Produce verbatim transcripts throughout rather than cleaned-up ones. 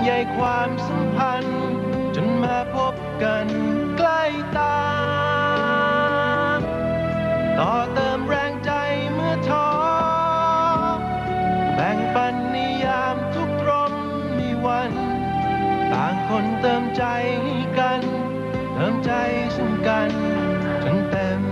ใหญ่ความสัมพันธ์จนมาพบกันใกล้ตาต่อเติมแรงใจเมื่อท้อแบ่งปันในยามทุกข์ร้อนมีวันต่างคนเติมใจให้กันเติมใจซึ่งกันจนเต็ม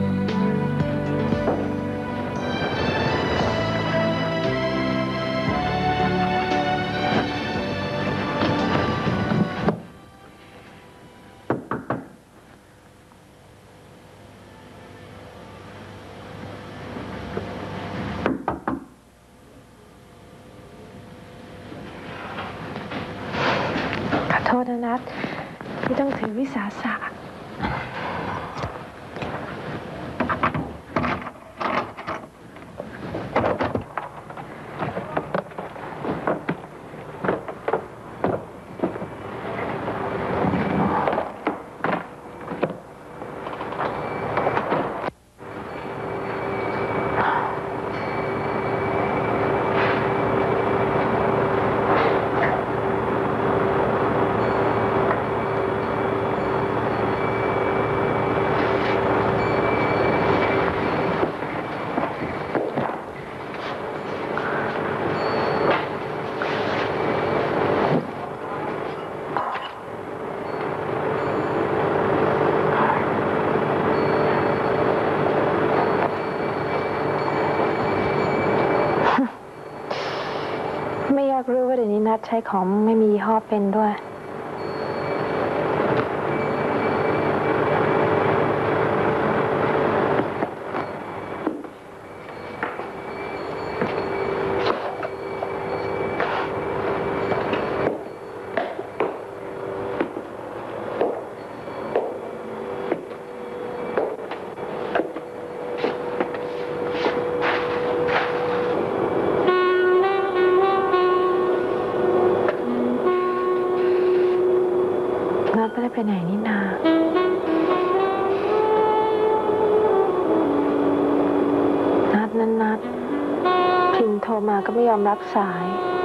โทษนะนัทที่ต้องถือวิสาสะไม่อยากรู้ว่าเดี๋ยวนี้นัดใช้ของไม่มียี่ห้อเป็นด้วยไม่ได้ไปไหนนี่นานัดนั้นนัดพิมพ์โทรมาก็ไม่ยอมรับสาย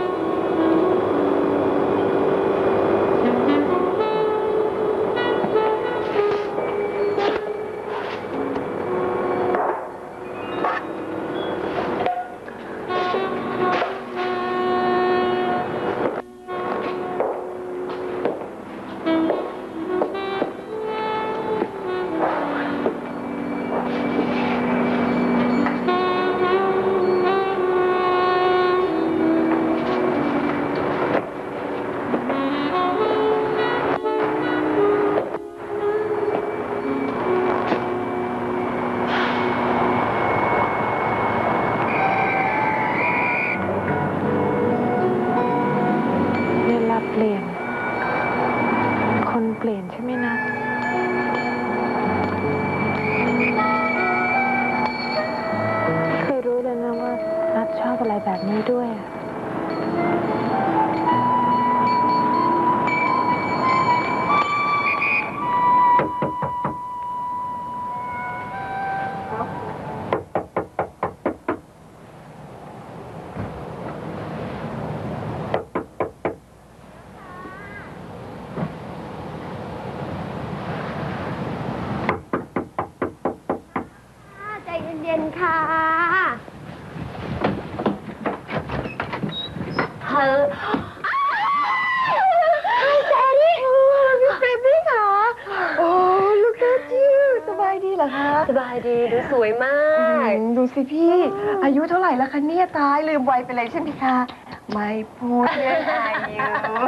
เปลี่ยนคนเปลี่ยนใช่ไหมนะเคยรู้เลยนะว่านัทชอบอะไรแบบนี้ด้วยเย็นๆค่ะเฮ้อแซรี่พี่เฟรมมี่ค่ะโอ้ลูกแก้วจิ้วสบายดีเหรอคะสบายดีดูสวยมากดูสิพี่อายุเท่าไหร่แล้วคะเนี่ยตายลืมวัยไปเลยใช่ไหมคะไม่พูดเรื่องอายุ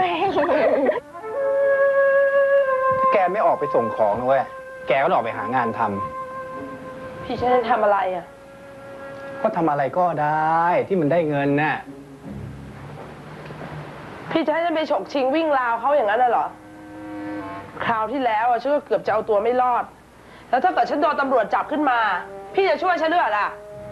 แกไม่ออกไปส่งของนะเว้ยแกก็ออกไปหางานทำพี่จะทำอะไรอ่ะก็ทำอะไรก็ได้ที่มันได้เงินน่ะพี่จะให้ฉันไปฉกชิงวิ่งราวเขาอย่างนั้นเหรอคราวที่แล้วฉันก็เกือบจะเอาตัวไม่รอดแล้วถ้าเกิดฉันโดนตำรวจจับขึ้นมาพี่จะช่วยฉันหรือเปล่าล่ะ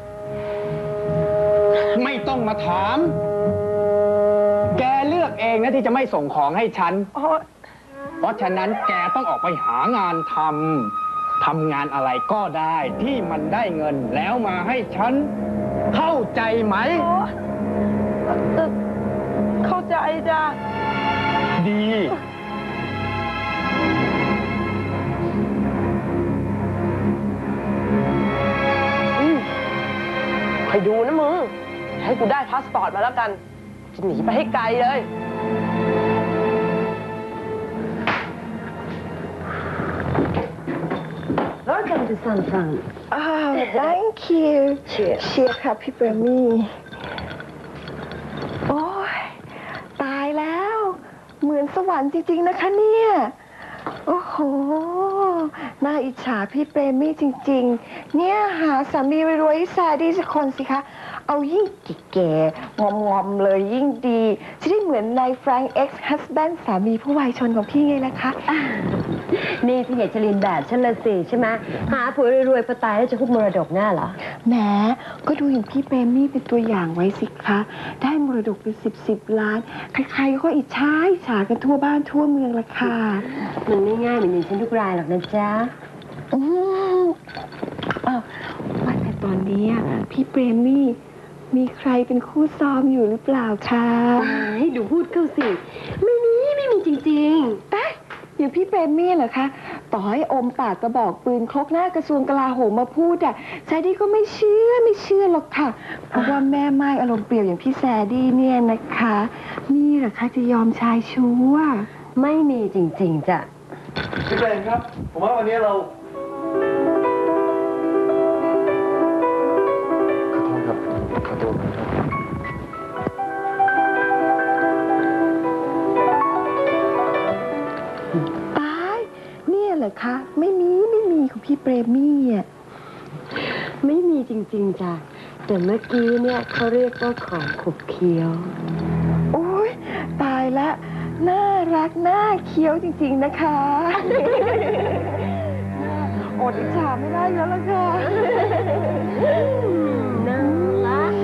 ไม่ต้องมาถามแกเลือกเองนะที่จะไม่ส่งของให้ฉันเพราะฉะนั้นแกต้องออกไปหางานทำทำงานอะไรก็ได้ที่มันได้เงินแล้วมาให้ฉันเข้าใจไหมเข้าใจจ้ะดีๆคอยดูนะมึง ให้กูได้พาสปอร์ตมาแล้วกัน จะหนีไปให้ไกลเลย Welcome to San Fran อ้าว thank you เชียร์เชียร์ค่ะพี่เบรมี่โอ้ยตายแล้ว เหมือนสวรรค์จริงๆนะคะเนี่ยโอ้โหน่าอิจฉาพี่เปรมี่จริงๆเนี่ยหาสามีรวยๆแซดีสักคนสิคะเอายิ่งแก่ๆงอมๆเลยยิ่งดีจะได้เหมือนนายแฟรงค์ ex husband สามีผู้วายชนของพี่ไงล่ะคะนี่พี่อยากจะเรียนแบบฉันละสิใช่ไหมหาผัวรวยๆพอตายแล้วจะคุบมรดกหน้าเหรอแหมก็ดูอย่างพี่เปรมี่เป็นตัวอย่างไว้สิคะได้มรดกเป็นสิบสิบล้านใครๆก็อิจฉาอิจฉากันทั่วบ้านทั่วเมืองละค่ะมันไม่ง่ายเหมือนอย่างฉันทุกรายหรอกนะจ๊ะอืมอ้าวว่าแต่ตอนนี้พี่เปรมี่มีใครเป็นคู่ซ้อมอยู่หรือเปล่าคะให้ดูพูดเข้าสิไม่มีไม่มีจริงๆแต่อย่างพี่เปรมี่เหรอคะต่อให้อมปากกระบอกปืนครกหน้ากระทรวงกลาโหมมาพูดอ่ะแซดดี้ก็ไม่เชื่อไม่เชื่อหรอกค่ะเพราะว่าแม่ไม้อารมณ์เปรี้ยวอย่างพี่แซดดี้เนี่ยนะคะนี่เหรอคะจะยอมชายชู้อ่ะไม่มีจริงๆจ้ะพี่เบนครับ ผมว่าวันนี้เราขอโทษครับขอโทษครับตายเนี่ยเหรอคะไม่มีไม่มีของพี่เปรมี่อ่ะไม่มีจริงๆจ้ะแต่เมื่อกี้เนี่ยเขาเรียกว่าของขบเคี้ยวโอ้ยตายละน่ารักน่าเคี้ยวจริงๆนะคะอดอิจฉาไม่ได้แล้วล่ะค่ะน่ารัก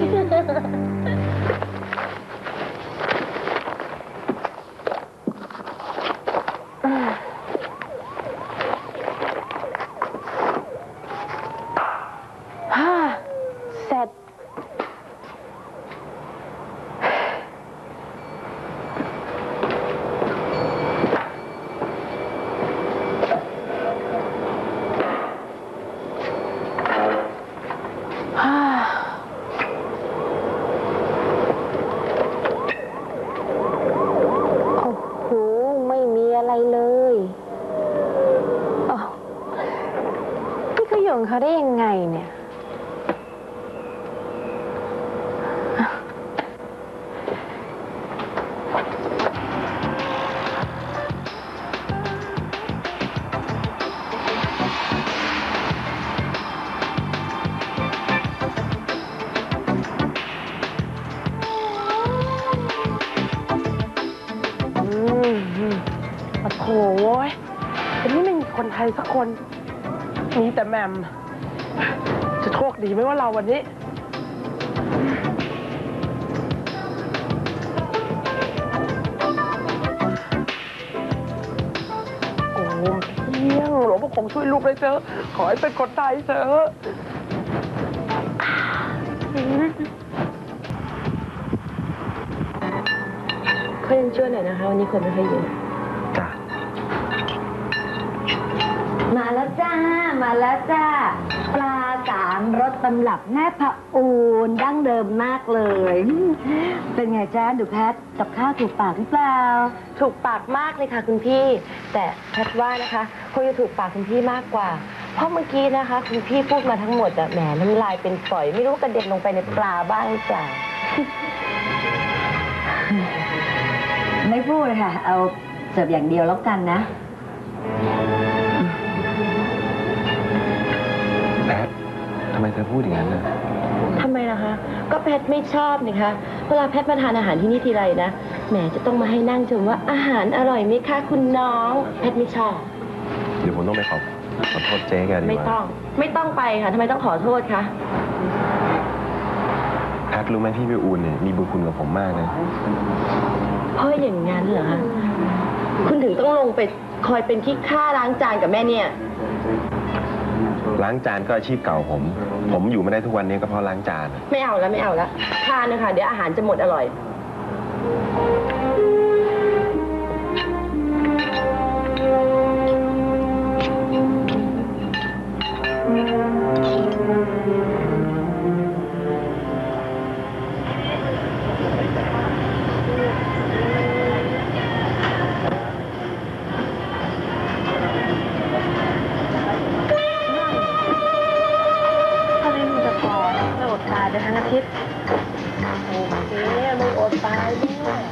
ฮ่าเสร็จฮ่าโอ้โหไม่มีอะไรเลยอ๋อนี่เขาอยู่ของเขาได้ยังไงเนี่ยโอ้โหแต่นี่ไม่มีคนไทยสักคนมีแต่แมมจะโชคดีไหมว่าเราวันนี้โอ้เพียงหลวงพ่อคงช่วยลูกเลยเถอะขอให้เป็นคนไทยเถอะเพื่อนช่วยหน่อยนะคะวันนี้คนไม่ค่อยเยอะจ้ะมาแล้วจ้ามาแล้วจ้าปลาสามรสตำรับแม่พะอูนดั้งเดิมมากเลยเป็นไงจ้าดูแพทกับข้าวถูกปากหรือเปล่าถูกปากมากเลยค่ะคุณพี่แต่แพทว่านะคะคงจะถูกปากคุณพี่มากกว่าเพราะเมื่อกี้นะคะคุณพี่พูดมาทั้งหมดอะแหมน้ำลายเป็นฝอยไม่รู้กระเด็นลงไปในปลาบ้างหรือเปล่าไม่พูดเลยค่ะเอาเสิร์ฟอย่างเดียวแล้วกันนะแพททำไมเธอพูดอย่างนั้นนะทำไมล่ะคะก็แพทไม่ชอบนี่คะเวลาแพทมาทานอาหารที่นี่ทีไรนะแหมจะต้องมาให้นั่งชมว่าอาหารอร่อยไหมคะคุณน้องแพทไม่ชอบเดี๋ยวผมต้องไปขอขอโทษเจ๊แกดีกว่าไม่ต้องไม่ต้องไปค่ะทำไมต้องขอโทษคะแพทรู้ไหมพี่วิอูลเนี่ยมีบุญคุณกับผมมากนะเพราะอย่างนั้นเหรอคะคุณถึงต้องลงไปคอยเป็นขี้ข้าล้างจานกับแม่เนี่ยล้างจานก็อาชีพเก่าผม ผมอยู่ไม่ได้ทุกวันนี้ก็เพราะล้างจานไม่เอาแล้วไม่เอาแล้วทานนะคะเดี๋ยวอาหารจะหมดอร่อยทิตย์โอเคไม่อดตายแน่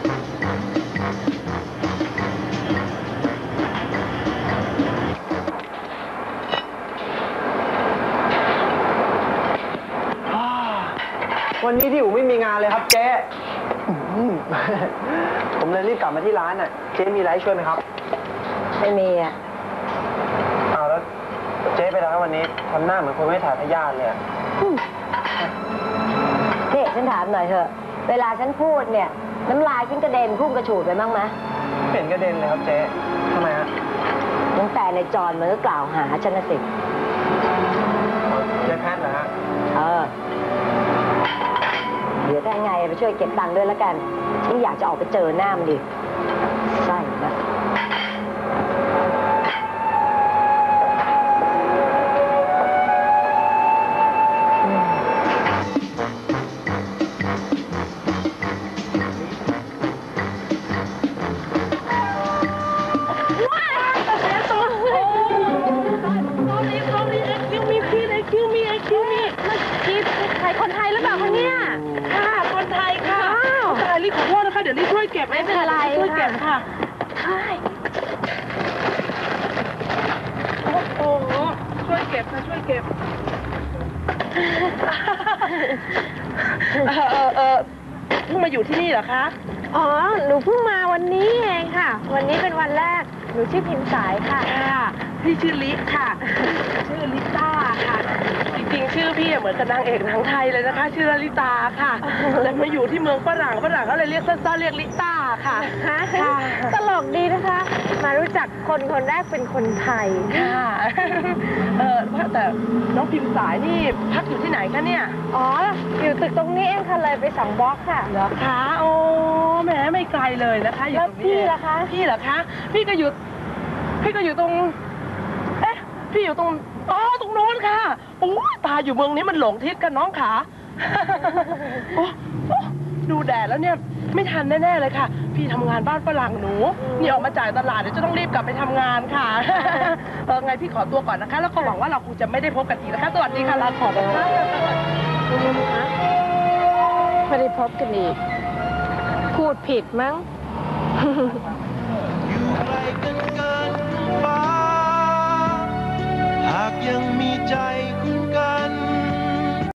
วันนี้ที่อู่ไม่มีงานเลยครับเจ๊ผมเลยรีบกลับมาที่ร้านน่ะเจ๊มีอะไรให้ช่วยไหมครับไม่มีอ่ะอ้าวแล้วเจ๊ไปร้านวันนี้ทำหน้าเหมือนคนไม่ถ่ายพยาธิเลยอะนี่ฉันถามหน่อยเถอะเวลาฉันพูดเนี่ยน้ำลายฉันกระเด็นพุ่งกระฉูดไปบ้างไหมไม่เห็นกระเด็นเลยครับเจ๊ทำไมฮะตั้งแต่ในจอนมันก็กล่าวหาฉันนะสิเจ๊แพทย์เหรอฮะเออเดี๋ยวถ้าไงไปช่วยเก็บตังค์ด้วยแล้วกันฉันอยากจะออกไปเจอหน้ามันดิใช่ไหมคนไทยหรือเปล่าคะเนี่ยค่ะคนไทยค่ะตายลิขอโทษนะคะเดี๋ยวลิช่วยเก็บไม่เป็นไรช่วยเก็บค่ะใช่โอ้โหช่วยเก็บค่ะช่วยเก็บเออเออเออเพิ่งมาอยู่ที่นี่เหรอคะอ๋อหนูเพิ่งมาวันนี้เองค่ะวันนี้เป็นวันแรกหนูชื่อพิมพ์สายค่ะพี่ชื่อลิค่ะชื่อลิต้าค่ะจริงๆชื่อพี่เหมือนกับนางเอกหนังไทยเลยนะคะชื่อลิตาค่ะแต่มาอยู่ที่เมืองฝรั่งฝรั่งเขาเลยเรียกสั้นๆเรียกลิต้าค่ะตลกดีนะคะมารู้จักคนคนแรกเป็นคนไทยค่ะเออแต่น้องพิมพ์สายนี่พักอยู่ที่ไหนคะเนี่ยอ๋ออยู่ตึกตรงนี้เองค่ะเลยไปสองบล็อกค่ะเหรอคะโอ้แหมไม่ไกลเลยนะคะอยู่ตรงนี้พี่ล่ะคะพี่เหรอคะพี่ก็อยู่พี่ก็อยู่ตรงเอ๊ะพี่อยู่ตรงอ๋อตรงโน้นค่ะโอ้ตาอยู่เมืองนี้มันหลงทิศกันน้องขาโอ้ดูแดดแล้วเนี่ยไม่ทันแน่ๆเลยค่ะพี่ทำงานบ้านฝรั่งหนูนี่ออกมาจ่ายตลาดเดี๋ยวจะต้องรีบกลับไปทำงานค่ะเออไงพี่ขอตัวก่อนนะคะแล้วก็หวังว่าเราคงจะไม่ได้พบกันอีกนะคะสวัสดีค่ะลาขอบคุณค่ะไม่ได้พบกันอีกพูดผิดมั้ง